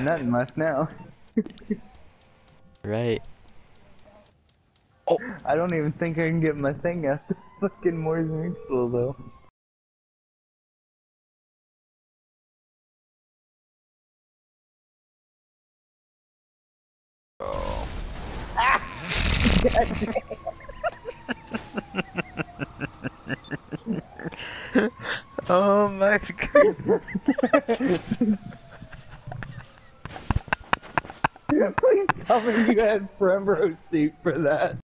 nothing left now. Right. Oh! I don't even think I can get my thing out the fucking Moore's Mutual though. Oh. Oh my god. Please tell me you had front row seat for that.